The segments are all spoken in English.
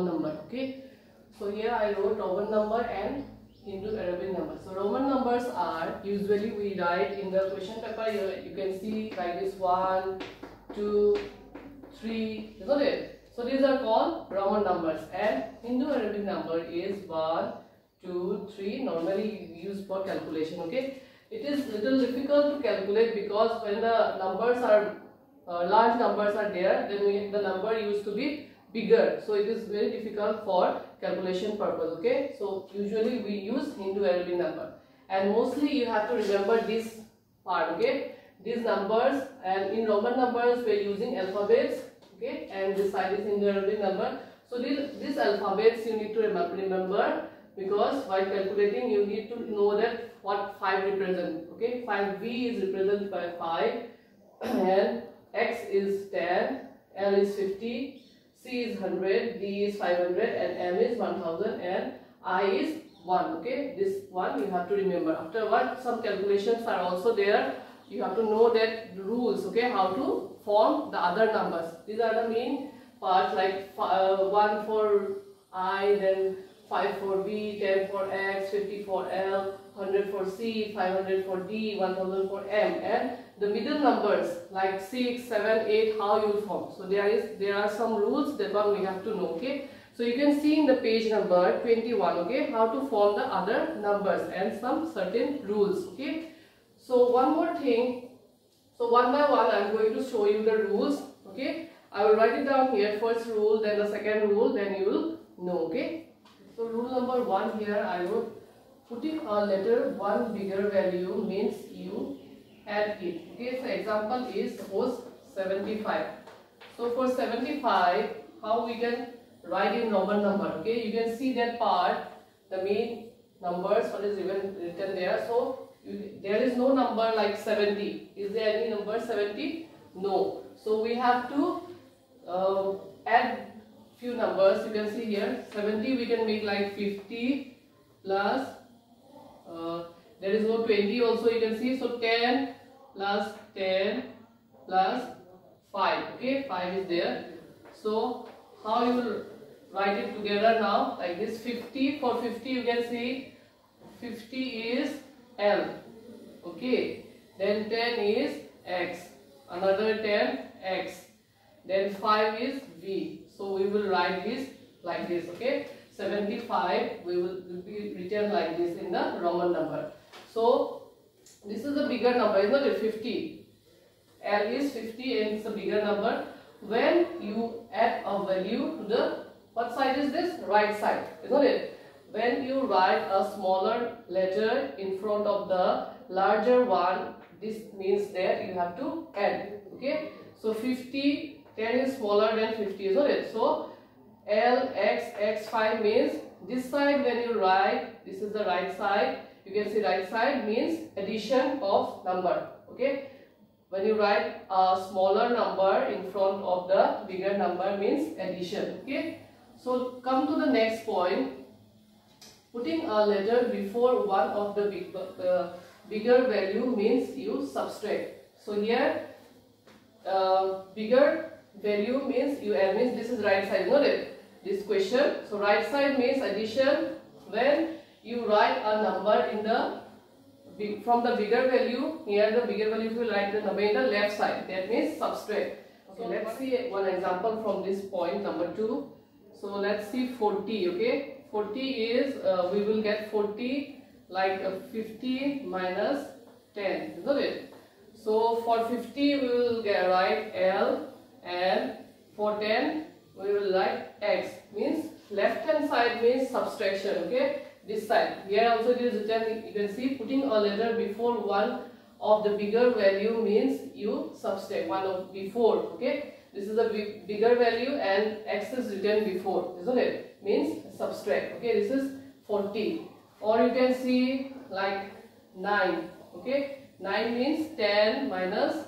number. Okay, so here I wrote Roman number and Hindu-Arabic number. So Roman numbers are usually we write in the question paper. You can see like this 1, 2, 3, isn't it? So these are called Roman numbers, and Hindu-Arabic number is 1, 2, 3. Normally used for calculation. Okay, it is little difficult to calculate because when the numbers are large numbers are there, then the number used to be bigger. So it is very difficult for calculation purpose. Okay, so usually we use Hindu-Arabic number, and mostly you have to remember this part. Okay, these numbers, and in Roman numbers we are using alphabets. Okay, and this side is Hindu-Arabic number. So these alphabets you need to remember, because while calculating you need to know that what 5 represent. Okay, 5V is represented by 5, and X is 10, L is 50, C is 100, D is 500, and M is 1000, and I is 1. Okay, this one you have to remember. Afterward, some calculations are also there. You have to know that rules. Okay, how to form the other numbers. These are the main parts, like 1 for I, then 5 for B, 10 for X, 50 for L, 100 for C, 500 for D, 1000 for M, and the middle numbers like 6, 7, 8, how you will form. So there are some rules that one we have to know. Okay, so you can see in the page number 21. Okay, how to form the other numbers and some certain rules. Okay, so one more thing. So one by one I am going to show you the rules. Okay, I will write it down here. First rule, then the second rule, then you will know. Okay, so rule number 1 here I wrote, putting a letter one bigger value means you add it. Okay, so example is suppose 75. So for 75, how we can write in Roman number? Okay, you can see that part, the main numbers, what is even written there. So there is no number like 70. Is there any number 70? No. So we have to add few numbers. You can see here 70 we can make like 50 plus there is no 20 also, you can see. So 10 plus 10 plus 5. Okay, 5 is there. So how you will write it together now? Like this, 50. For 50 you can see 50 is L. Okay, then 10 is X, another 10 X, then 5 is V. So we will write this like this. Okay, 75 we will be written like this in the Roman number. So this is a bigger number, isn't it? 50. L is 50 and it's a bigger number. When you add a value to the, what side is this? Right side, isn't it? When you write a smaller letter in front of the larger one, this means that you have to add. Okay, so 50, 10 is smaller than 50, isn't it? So L, X, X5 means this side when you write, this is the right side. You can see right side means addition of number. Okay, when you write a smaller number in front of the bigger number means addition. Okay, so come to the next point. Putting a letter before one of the bigger value means you subtract. So here bigger value means you add, means this is right side, not it? This question. So right side means addition. When you write a number in the from the bigger value, here the bigger value you will write the number in the left side, that means subtract. Okay, let's see one example from this point number 2. So let's see 40. Okay, 40 is we will get 40 like 50 minus 10, isn't it? So for 50 we will write L, and for 10 we will write X. Means left hand side means subtraction. Okay, this side. Here also it is written, you can see, putting a letter before one of the bigger value means you subtract one of before. Okay, this is a bigger value and X is written before, isn't it? Means subtract. Okay, this is 40. Or you can see like 9. Okay, 9 means 10 minus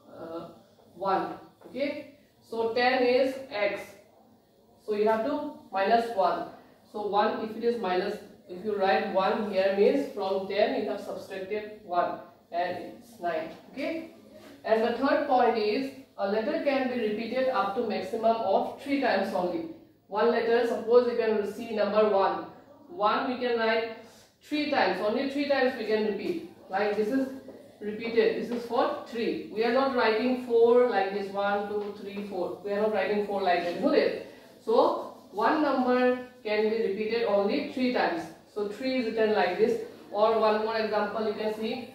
1. Okay, so 10 is X. So you have to minus 1. So 1, if it is minus, if you write 1 here means from 10 you have subtracted 1 and it's 9. Okay, and the third point is a letter can be repeated up to maximum of 3 times only. one letter. Suppose you can see number 1. 1 we can write 3 times. Only 3 times we can repeat. Like this is repeated. This is for 3. We are not writing 4 like this. 1, 2, 3, 4. We are not writing 4 like that. Isn't it? So one number can be repeated only 3 times. So 3 is written like this. Or one more example, you can see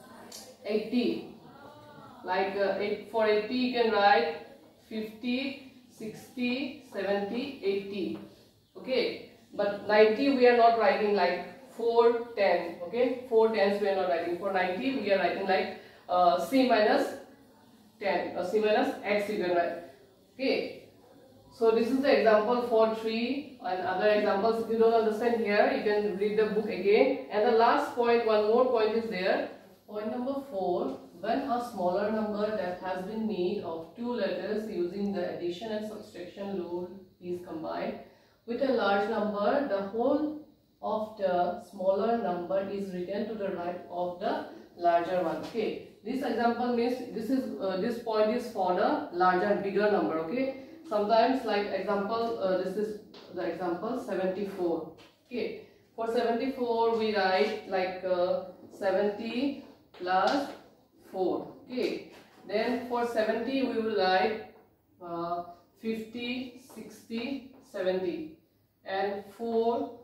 80. Like for 80 you can write 50, 60, 70, 80. Okay. But 90 we are not writing like 4, 10. Okay. 4 tens we are not writing. For 90 we are writing like C minus 10 or C minus X you can write. Okay. So this is the example for 3 and other examples. If you don't understand here, you can read the book again. And the last point, one more point is there. Point number 4. When a smaller number that has been made of 2 letters using the addition and subtraction rule is combined with a large number, the whole of the smaller number is written to the right of the larger one. Okay. This example means this point is for the larger, bigger number. Okay. Sometimes like example, this is the example 74. Okay, for 74 we write like 70 plus 4. Okay, then for 70 we will write 50, 60, 70, and 4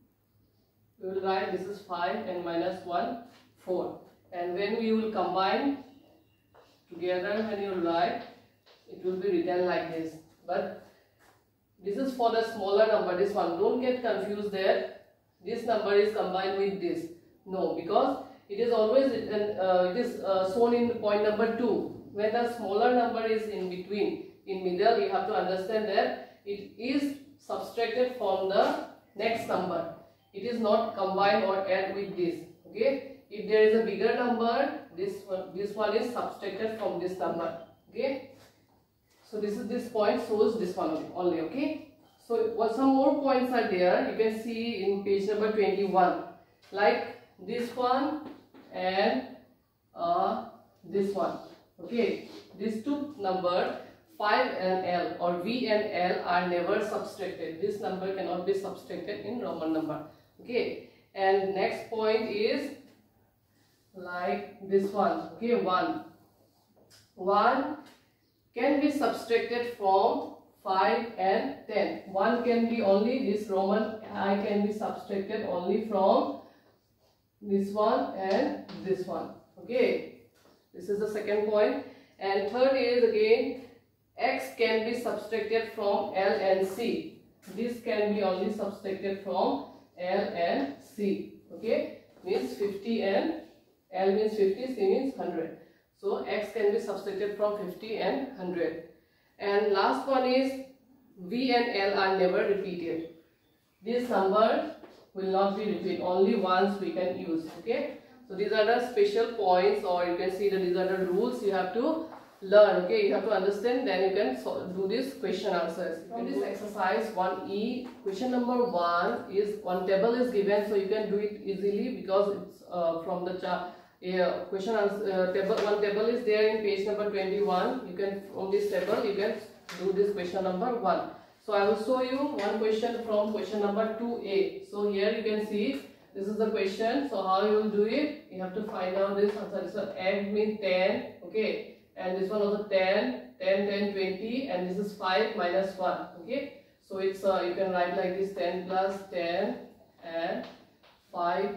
we will write this is 5 and minus 1, 4. And when we will combine together, when you will write, it will be written like this. But this is for the smaller number, this one. Don't get confused that this number is combined with this. No, because it is always shown in point number 2. When the smaller number is in between, in middle, you have to understand that it is subtracted from the next number. It is not combined or add with this. Okay, if there is a bigger number, this one is subtracted from this number. Okay. So this point shows this one only. Okay. So some more points are there. You can see in page number 21, like this one and this one. Okay. These two numbers 5 and L or V and L are never subtracted. This number cannot be subtracted in Roman number. Okay. And next point is like this one. Okay, 1. 1 can be subtracted from 5 and 10. 1 can be only this Roman I can be subtracted only from this one and this one. Okay, this is the second point. And third is again X can be subtracted from L and C. This can be only subtracted from L and C. Okay, means 50 and L means 50, C means 100. So X can be subtracted from 50 and 100. And last one is V and L are never repeated. This number will not be repeated. Only once we can use. Okay. So these are the special points, or you can see that these are the rules you have to learn. Okay. You have to understand. Then you can do this question answers. In this exercise 1E, question number 1 is one table is given, so you can do it easily because it's from the chart. Question answer table. One table is there in page number 21. You can, from this table you can do this question number 1. So I will show you one question from question number 2A. So here you can see this is the question. So how you will do it? You have to find out this answer. This one M means 10. Okay, and this one also 10, 10, 10, 20, and this is 5 minus 1. Okay, so it's you can write like this: 10 plus 10 and 5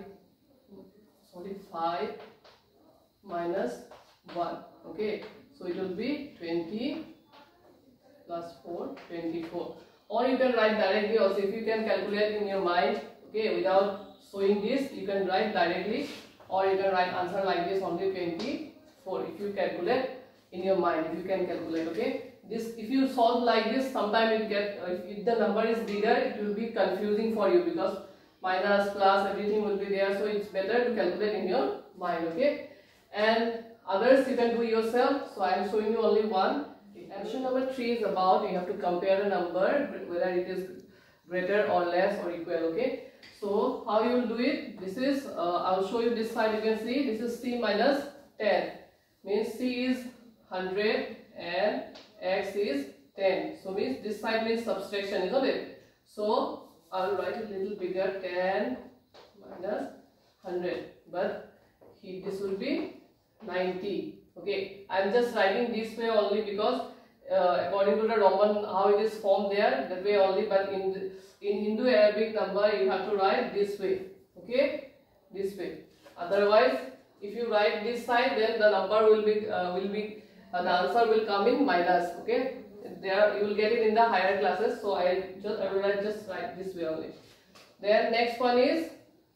minus 1. Okay, so it will be 20 plus 4, 24. Or you can write directly also. If you can calculate in your mind, okay, without showing this, you can write directly, or you can write answer like this, only 24. If you calculate in your mind, if you can calculate. Okay, this if you solve like this, sometimes you get if the number is bigger, it will be confusing for you because minus, plus, everything will be there. So it's better to calculate in your mind. Okay, and others you can do yourself. So I am showing you only one. Question number 3 is about you have to compare a number whether it is greater or less or equal. Okay, so how you will do it? This is I will show you this side. You can see this is C minus 10, means C is 100 and X is 10. So means this side means subtraction, isn't it? So I will write a little bigger, 10 minus 100, but this will be 90. Okay, I am just writing this way only because according to the Roman how it is formed there, that way only, but in Hindu Arabic number you have to write this way. Okay, this way. Otherwise, if you write this side, then the number will be the answer will come in minus. Okay, there you will get it in the higher classes. So I will just write this way only. Then next one is,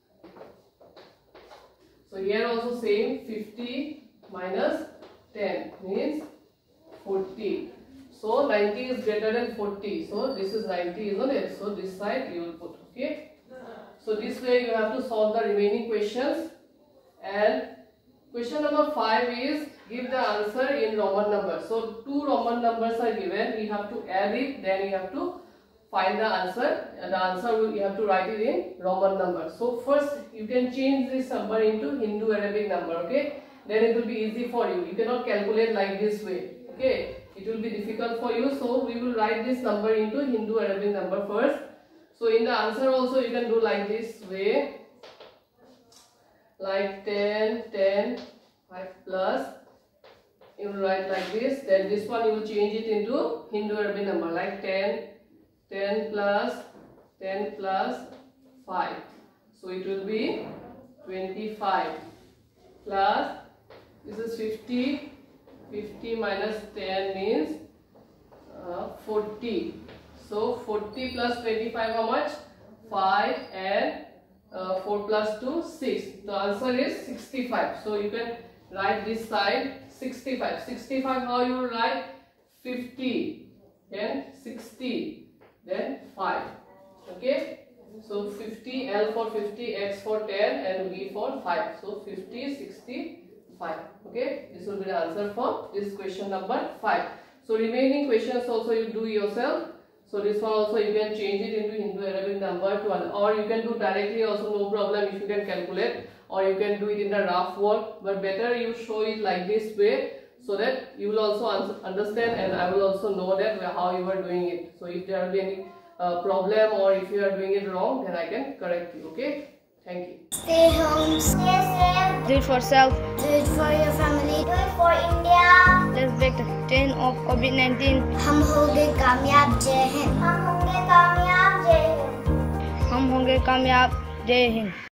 so here also same, 50 minus 10 means 40. So 90 is greater than 40. So this is 90, isn't it? So this side you will put. Okay. So this way you have to solve the remaining questions. And question number 5 is give the answer in Roman numbers. So 2 Roman numbers are given. We have to add it. Then you have to find the answer. And the answer you have to write it in Roman numbers. So first you can change this number into Hindu Arabic number. Okay. Then it will be easy for you. You cannot calculate like this way. Okay. It will be difficult for you. So we will write this number into Hindu Arabic number first. So in the answer also you can do like this way. Like 10, 10, 5 plus. You will write like this. Then this one you will change it into Hindu Arabic number. Like 10, 10 plus 5. So it will be 25 plus, this is 50. 50 minus 10 means 40. So 40 plus 25 how much? 5 and 4 plus 2, 6. The answer is 65. So you can write this side 65. 65 how you will write? 50, then 60, then 5. Okay. So 50, L for 50, X for 10 and V for 5. So 50, 60, 5. Okay, this will be the answer for this question number 5. So remaining questions also you do yourself. So this one also you can change it into Hindu Arabic number to one, or you can do directly also, no problem if you can calculate, or you can do it in the rough work, but better you show it like this way so that you will also understand and I will also know that how you are doing it. So if there will be any problem or if you are doing it wrong, then I can correct you. Okay. Thank you. Stay home, stay safe. Do it for self. Do it for your family. Do it for India. Let's break the chain of COVID-19. हम होंगे कामयाब, जय हिंद. हम होंगे कामयाब, जय हिंद. हम होंगे कामयाब, जय हिंद.